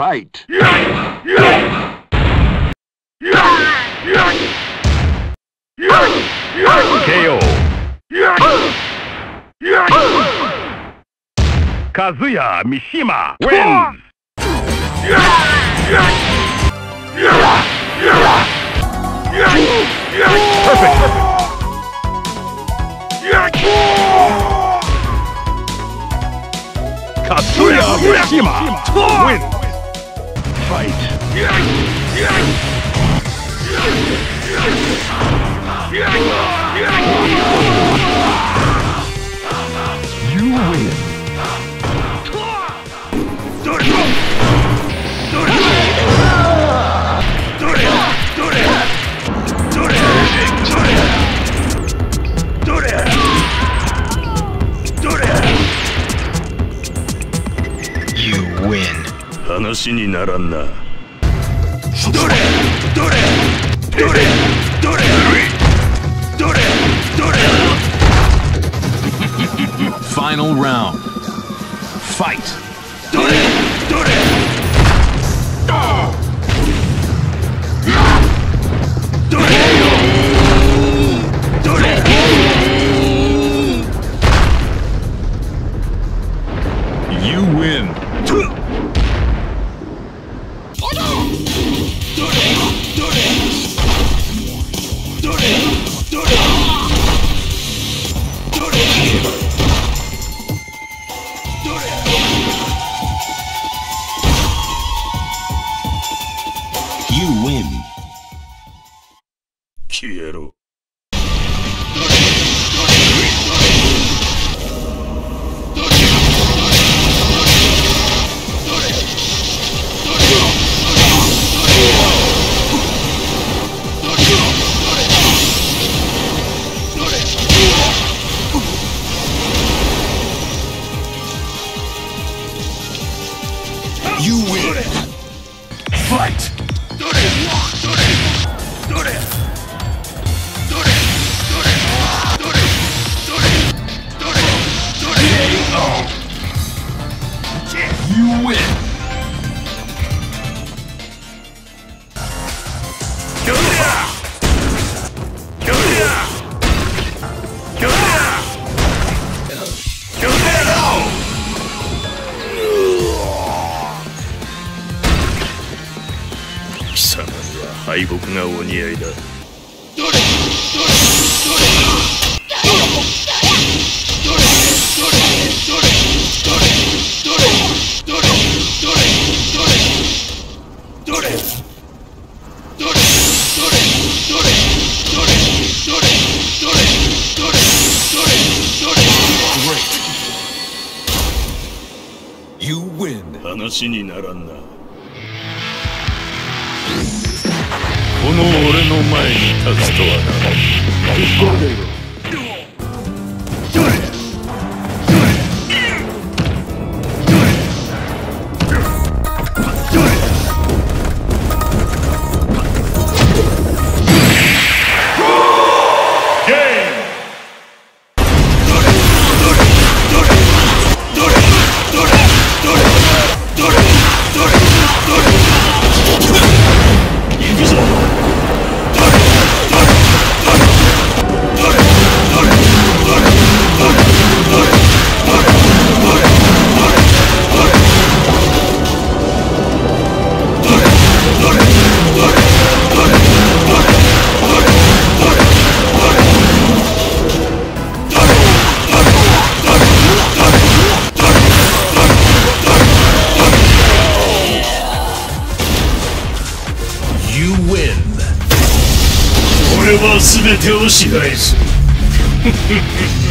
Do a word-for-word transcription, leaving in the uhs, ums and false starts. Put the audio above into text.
Fight! K O! Kazuya Mishima wins! Perfect! Kazuya Mishima wins! Fight! You win! You win. 話にならんな。どれどれどれどれどれどれどれ Final round. Fight. どれどれ You win. You win. 消えろ。 You win. Fight. You win. Kisamaには敗北がお似合いだ。 You win. 話にならんな。この俺の前に立つとはな。 You win. 俺は全てを支配する。